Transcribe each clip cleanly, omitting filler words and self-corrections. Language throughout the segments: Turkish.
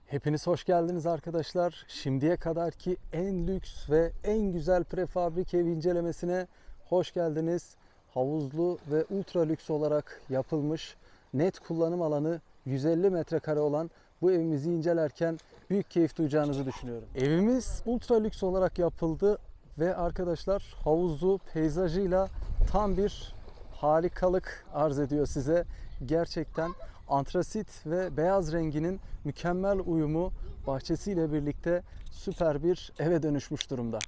Hepiniz hoş geldiniz arkadaşlar. Şimdiye kadarki en lüks ve en güzel prefabrik ev incelemesine hoş geldiniz. Havuzlu ve ultra lüks olarak yapılmış, net kullanım alanı 150 metrekare olan bu evimizi incelerken büyük keyif duyacağınızı düşünüyorum. Evimiz ultra lüks olarak yapıldı ve arkadaşlar havuzlu peyzajıyla tam bir harikalık arz ediyor size. Gerçekten antrasit ve beyaz renginin mükemmel uyumu bahçesiyle birlikte süper bir eve dönüşmüş durumda.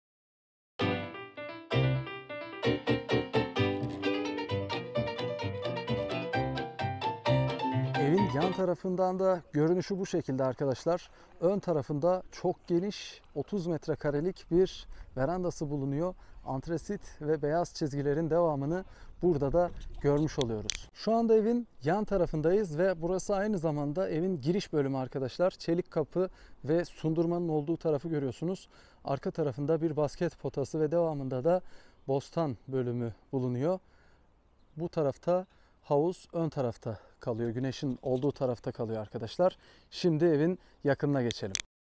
Evin yan tarafından da görünüşü bu şekilde arkadaşlar. Ön tarafında çok geniş 30 metrekarelik bir verandası bulunuyor. Antrasit ve beyaz çizgilerin devamını burada da görmüş oluyoruz. Şu anda evin yan tarafındayız ve burası aynı zamanda evin giriş bölümü arkadaşlar. Çelik kapı ve sundurmanın olduğu tarafı görüyorsunuz. Arka tarafında bir basket potası ve devamında da bostan bölümü bulunuyor. Bu tarafta havuz ön tarafta kalıyor. Güneşin olduğu tarafta kalıyor arkadaşlar. Şimdi evin yakınına geçelim.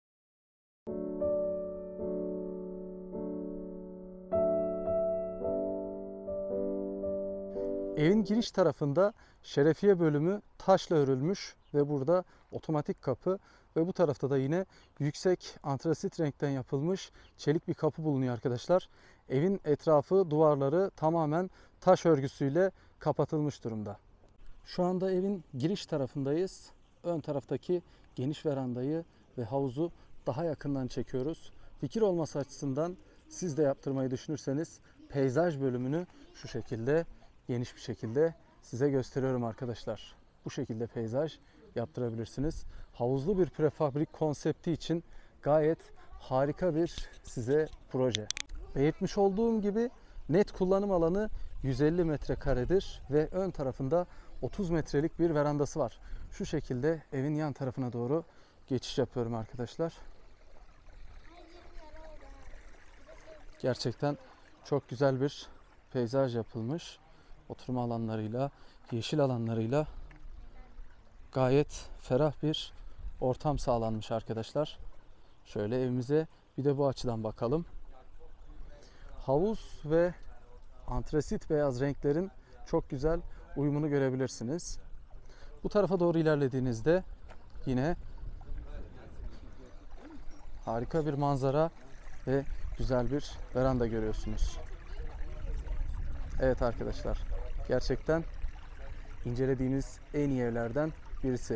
Evin giriş tarafında şerefiye bölümü taşla örülmüş ve burada otomatik kapı ve bu tarafta da yine yüksek antrasit renkten yapılmış çelik bir kapı bulunuyor arkadaşlar. Evin etrafı, duvarları tamamen taş örgüsüyle kapatılmış durumda. Şu anda evin giriş tarafındayız. Ön taraftaki geniş verandayı ve havuzu daha yakından çekiyoruz. Fikir olması açısından siz de yaptırmayı düşünürseniz peyzaj bölümünü şu şekilde geniş bir şekilde size gösteriyorum arkadaşlar. Bu şekilde peyzaj yaptırabilirsiniz. Havuzlu bir prefabrik konsepti için gayet harika bir size proje. Belirtmiş olduğum gibi net kullanım alanı 150 metrekaredir ve ön tarafında 30 metrelik bir verandası var. Şu şekilde evin yan tarafına doğru geçiş yapıyorum arkadaşlar. Gerçekten çok güzel bir peyzaj yapılmış. Oturma alanlarıyla, yeşil alanlarıyla gayet ferah bir ortam sağlanmış arkadaşlar. Şöyle evimize bir de bu açıdan bakalım. Havuz ve antrasit beyaz renklerin çok güzel uyumunu görebilirsiniz. Bu tarafa doğru ilerlediğinizde yine harika bir manzara ve güzel bir veranda görüyorsunuz. Evet arkadaşlar, gerçekten incelediğimiz en iyi evlerden birisi.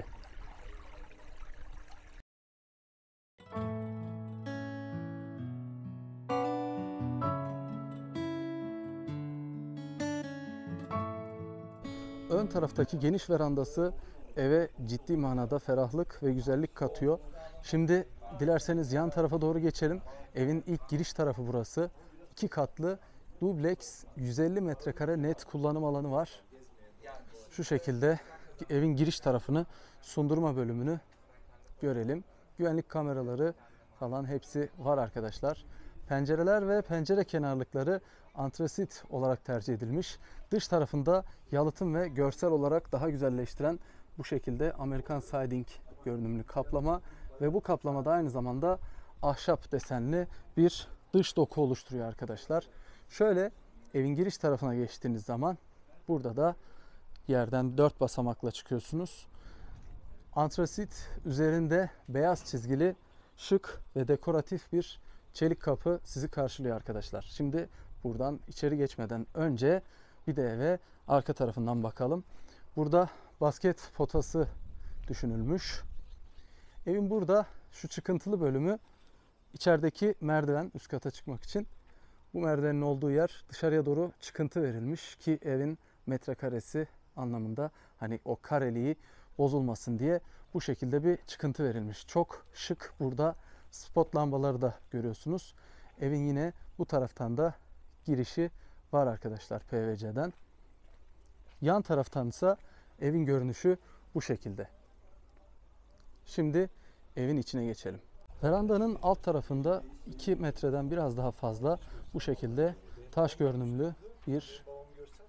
Ön taraftaki geniş verandası eve ciddi manada ferahlık ve güzellik katıyor. Şimdi dilerseniz yan tarafa doğru geçelim. Evin ilk giriş tarafı burası. 2 katlı dubleks 150 metrekare net kullanım alanı var. Şu şekilde evin giriş tarafını, sundurma bölümünü görelim. Güvenlik kameraları falan hepsi var arkadaşlar. Pencereler ve pencere kenarlıkları antrasit olarak tercih edilmiş. Dış tarafında yalıtım ve görsel olarak daha güzelleştiren bu şekilde Amerikan siding görünümlü kaplama ve bu kaplamada aynı zamanda ahşap desenli bir dış doku oluşturuyor arkadaşlar. Şöyle evin giriş tarafına geçtiğiniz zaman burada da yerden 4 basamakla çıkıyorsunuz. Antrasit üzerinde beyaz çizgili şık ve dekoratif bir çelik kapı sizi karşılıyor arkadaşlar. Şimdi buradan içeri geçmeden önce bir de eve arka tarafından bakalım. Burada basket potası düşünülmüş. Evin burada şu çıkıntılı bölümü içerideki merdiven üst kata çıkmak için. Bu merdivenin olduğu yer dışarıya doğru çıkıntı verilmiş ki evin metrekaresi anlamında hani o kareliği bozulmasın diye bu şekilde bir çıkıntı verilmiş. Çok şık, burada spot lambaları da görüyorsunuz. Evin yine bu taraftan da girişi var arkadaşlar PVC'den. Yan taraftan ise evin görünüşü bu şekilde. Şimdi evin içine geçelim. Verandanın alt tarafında 2 metreden biraz daha fazla bu şekilde taş görünümlü bir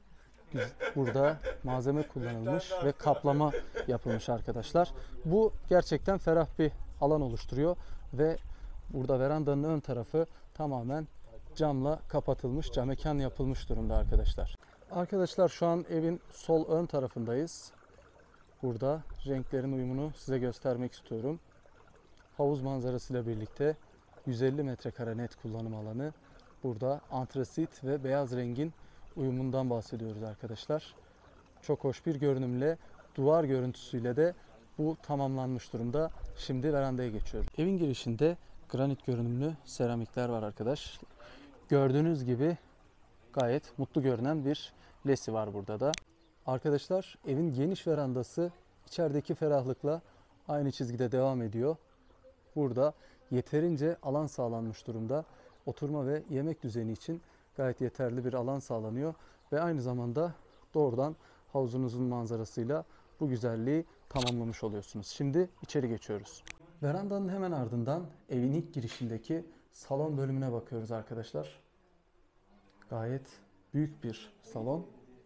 Burada malzeme kullanılmış ve kaplama yapılmış arkadaşlar. Bu gerçekten ferah bir alan oluşturuyor ve burada verandanın ön tarafı tamamen camla kapatılmış, cam mekan yapılmış durumda arkadaşlar. Arkadaşlar şu an evin sol ön tarafındayız. Burada renklerin uyumunu size göstermek istiyorum. Havuz manzarasıyla birlikte 150 metrekare net kullanım alanı. Burada antrasit ve beyaz rengin uyumundan bahsediyoruz arkadaşlar. Çok hoş bir görünümle, duvar görüntüsüyle de bu tamamlanmış durumda. Şimdi verandaya geçiyorum. Evin girişinde granit görünümlü seramikler var arkadaş. Gördüğünüz gibi gayet mutlu görünen bir lesi var burada da. Arkadaşlar evin geniş verandası içerideki ferahlıkla aynı çizgide devam ediyor. Burada yeterince alan sağlanmış durumda. Oturma ve yemek düzeni için gayet yeterli bir alan sağlanıyor. Ve aynı zamanda doğrudan havuzunuzun manzarasıyla bu güzelliği tamamlamış oluyorsunuz. Şimdi içeri geçiyoruz. Verandanın hemen ardından evin ilk girişindeki salon bölümüne bakıyoruz arkadaşlar. Gayet büyük bir salon.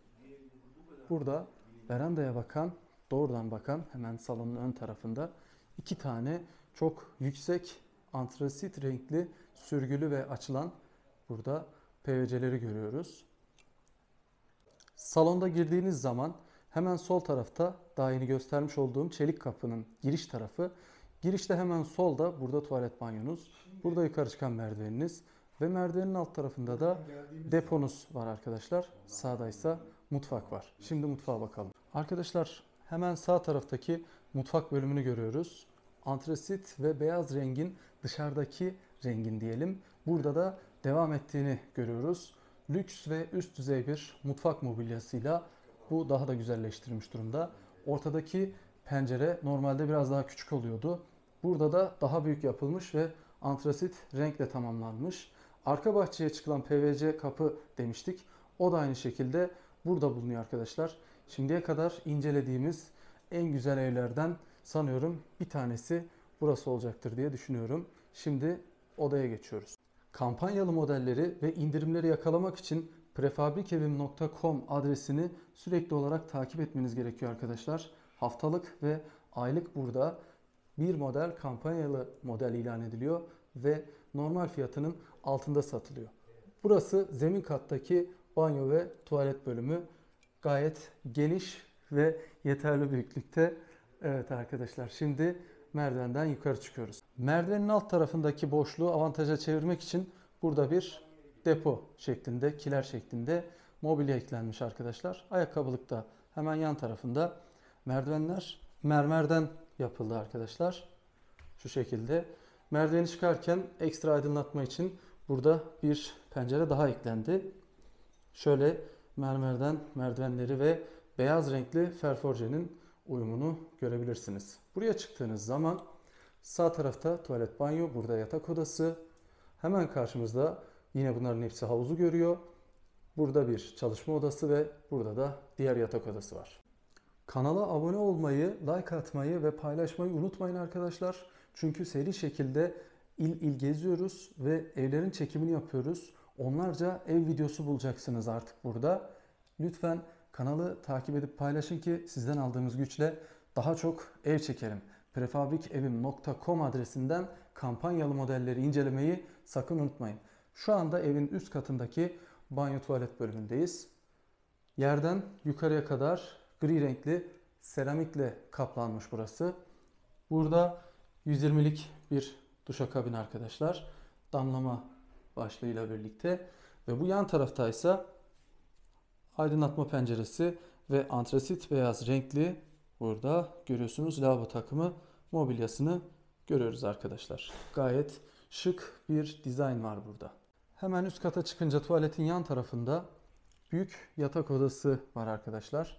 Burada verandaya bakan, doğrudan bakan hemen salonun ön tarafında 2 tane çok yüksek antrasit renkli sürgülü ve açılan burada PVC'leri görüyoruz. Salonda girdiğiniz zaman hemen sol tarafta daha yeni göstermiş olduğum çelik kapının giriş tarafı. Girişte hemen solda burada tuvalet banyonuz. Burada yukarı çıkan merdiveniniz ve merdivenin alt tarafında da deponuz var arkadaşlar. Sağda ise mutfak var. Şimdi mutfağa bakalım. Arkadaşlar hemen sağ taraftaki mutfak bölümünü görüyoruz. Antrasit ve beyaz rengin dışarıdaki rengin diyelim. Burada da devam ettiğini görüyoruz. Lüks ve üst düzey bir mutfak mobilyasıyla bu daha da güzelleştirilmiş durumda. Ortadaki pencere normalde biraz daha küçük oluyordu. Burada da daha büyük yapılmış ve antrasit renkle tamamlanmış. Arka bahçeye çıkılan PVC kapı demiştik. O da aynı şekilde burada bulunuyor arkadaşlar. Şimdiye kadar incelediğimiz en güzel evlerden sanıyorum bir tanesi burası olacaktır diye düşünüyorum. Şimdi odaya geçiyoruz. Kampanyalı modelleri ve indirimleri yakalamak için prefabrikevim.com adresini sürekli olarak takip etmeniz gerekiyor arkadaşlar. Haftalık ve aylık burada bir model kampanyalı model ilan ediliyor ve normal fiyatının altında satılıyor. Burası zemin kattaki banyo ve tuvalet bölümü. Gayet geniş ve yeterli büyüklükte. Evet arkadaşlar, şimdi merdivenden yukarı çıkıyoruz. Merdivenin alt tarafındaki boşluğu avantaja çevirmek için burada bir depo şeklinde, kiler şeklinde mobilya eklenmiş arkadaşlar. Ayakkabılık da hemen yan tarafında. Merdivenler mermerden yapıldı arkadaşlar. Şu şekilde. Merdiveni çıkarken ekstra aydınlatma için burada bir pencere daha eklendi. Şöyle mermerden merdivenleri ve beyaz renkli ferforjenin uyumunu görebilirsiniz. Buraya çıktığınız zaman sağ tarafta tuvalet banyo, burada yatak odası. Hemen karşımızda yine bunların hepsi havuzu görüyor. Burada bir çalışma odası ve burada da diğer yatak odası var. Kanala abone olmayı, like atmayı ve paylaşmayı unutmayın arkadaşlar. Çünkü seri şekilde il il geziyoruz ve evlerin çekimini yapıyoruz. Onlarca ev videosu bulacaksınız artık burada. Lütfen kanalı takip edip paylaşın ki sizden aldığımız güçle daha çok ev çekelim. Prefabrikevim.com adresinden kampanyalı modelleri incelemeyi sakın unutmayın. Şu anda evin üst katındaki banyo tuvalet bölümündeyiz. Yerden yukarıya kadar gri renkli seramikle kaplanmış burası. Burada 120'lik bir duşakabin arkadaşlar. Damlama başlığıyla birlikte. Ve bu yan taraftaysa aydınlatma penceresi ve antrasit beyaz renkli burada görüyorsunuz lavabo takımı mobilyasını görüyoruz arkadaşlar. Gayet şık bir dizayn var burada. Hemen üst kata çıkınca tuvaletin yan tarafında büyük yatak odası var arkadaşlar.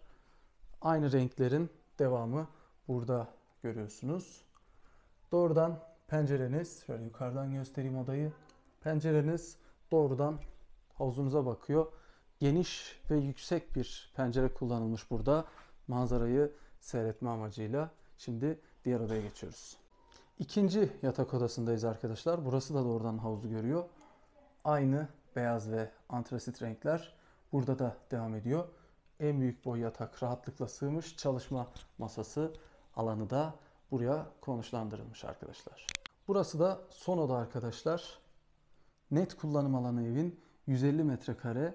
Aynı renklerin devamı burada görüyorsunuz. Doğrudan pencereniz, şöyle yukarıdan göstereyim odayı. Pencereniz doğrudan havuzunuza bakıyor. Geniş ve yüksek bir pencere kullanılmış burada. Manzarayı seyretme amacıyla. Şimdi diğer odaya geçiyoruz. İkinci yatak odasındayız arkadaşlar. Burası da doğrudan havuzu görüyor. Aynı beyaz ve antrasit renkler burada da devam ediyor. en büyük boy yatak rahatlıkla sığmış. Çalışma masası alanı da buraya konuşlandırılmış arkadaşlar. Burası da son oda arkadaşlar. Net kullanım alanı evin 150 metrekare.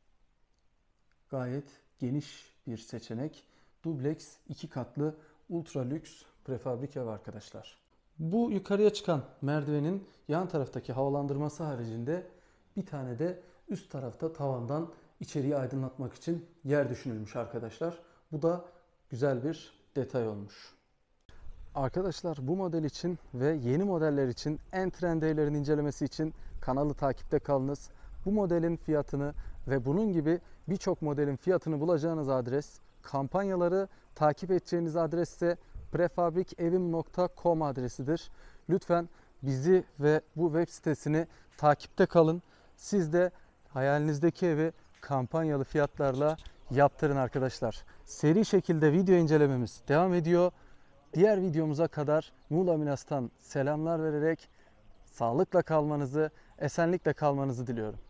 Gayet geniş bir seçenek. Dubleks 2 katlı ultra lüks prefabrik ev arkadaşlar. Bu yukarıya çıkan merdivenin yan taraftaki havalandırması haricinde bir tane de üst tarafta tavandan içeriği aydınlatmak için yer düşünülmüş arkadaşlar. Bu da güzel bir detay olmuş. Arkadaşlar bu model için ve yeni modeller için en trend evlerin incelemesi için kanalı takipte kalınız. Bu modelin fiyatını ve bunun gibi birçok modelin fiyatını bulacağınız adres, kampanyaları takip edeceğiniz adres ise prefabrikevim.com adresidir. Lütfen bizi ve bu web sitesini takipte kalın. Siz de hayalinizdeki evi kampanyalı fiyatlarla yaptırın arkadaşlar. Seri şekilde video incelememiz devam ediyor. Diğer videomuza kadar Muğla Milas'tan selamlar vererek sağlıkla kalmanızı, esenlikle kalmanızı diliyorum.